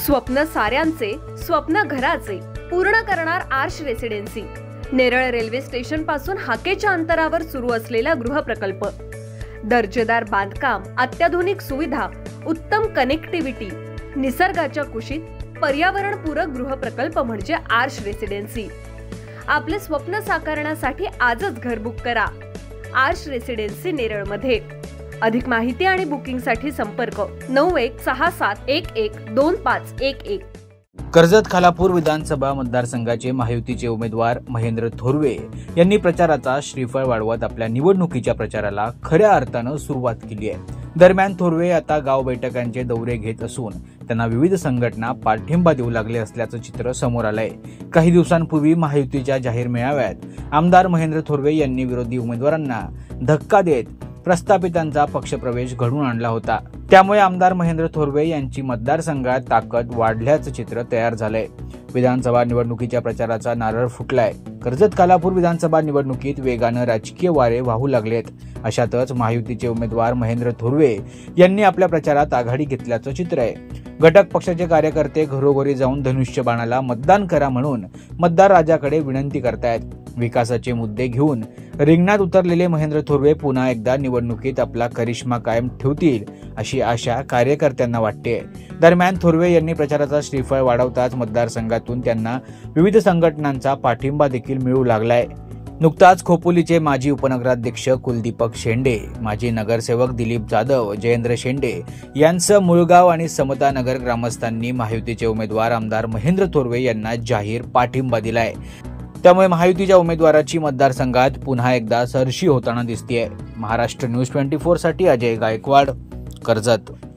स्वप्न साऱ्यांचे, स्वप्न घराचे पूर्ण करणार Aarsh residency. Neral railway station पासून हाकेच्या अंतरावर सुरू असलेला गृहप्रकल्प, दर्जेदार बांधकाम, अत्याधुनिक सुविधा, उत्तम कनेक्टिव्हिटी, निसर्गाच्या कुशीत पर्यावरणपूरक गृहप्रकल्प म्हणजे आर्श रेसिडेन्सी। आपले स्वप्न साकारण्यासाठी आजच घर बुक करा आर्श रेसिडेन्सी नेरळ मध्ये। अधिक माहिती आणि बुकिंगसाठी संपर्क 9167112511। कर्जत खालापूर विधानसभा मतदारसंघाचे महायुतीचे उमेदवार महेंद्र थोरवे यांनी प्रचाराचा श्रीफळ वाढवत आपल्या निवडणुकीच्या प्रचाराला खऱ्या अर्थानं सुरुवात केली आहे। दरम्यान थोरवे आता गाव बैठकांचे दौरे घेत असून त्यांना विविध संघटना पाठिंबा देऊ लागले असल्याचं चित्र समोर आलंय। काही दिवसांपूर्वी महायुतीच्या जाहीर मेळाव्यात आमदार महेंद्र थोरवे यांनी विरोधी उमेदवारांना धक्का देत प्रस्थापितांचा पक्षप्रवेश घडवून आणला होता। त्यामुळे आमदार महेंद्र थोरवे यांची मतदारसंघात ताकद वाढल्याचं चित्र तयार झालंय। विधानसभा निवडणुकीच्या प्रचाराचा नारळ फुटलाय। कर्जत खालापूर विधानसभा निवडणुकीत वेगानं राजकीय वारे वाहू लागलेत। अशातच महायुतीचे उमेदवार महेंद्र थोरवे यांनी आपल्या प्रचारात आघाडी घेतल्याचं चित्र आहे। घटक पक्षाचे कार्यकर्ते घरोघरी जाऊन धनुष्यबाणाला मतदान करा म्हणून मतदार राजाकडे विनंती करतायत। विकासाचे मुद्दे घेऊन रिंगणात उतरलेले महेंद्र थोरवे पुन्हा एकदा निवडणुकीत आपला करिश्मा कायम ठेवतील अशी आशा कार्यकर्त्यांना वाटते। दरम्यान थोरवे यांनी प्रचाराचा श्रीफळ वाढवताच मतदारसंघातून त्यांना विविध संघटनांचा पाठिंबा देखील मिळू लागलाय। नुकताच खोपोलीचे माजी उपनगराध्यक्ष कुलदीपक शेंडे, माजी नगरसेवक दिलीप जाधव, जयेंद्र शेंडे यांचं मुळगाव आणि समता नगर ग्रामस्थांनी महायुतीचे उमेदवार आमदार महेंद्र थोरवे यांना जाहीर पाठिंबा दिलाय। त्यामुळे महायुतीच्या उमेदवाराची मतदारसंघात पुन्हा एकदा सरशी होताना दिसतेय। महाराष्ट्र न्यूज 24 साठी अजय गायकवाड, कर्जत।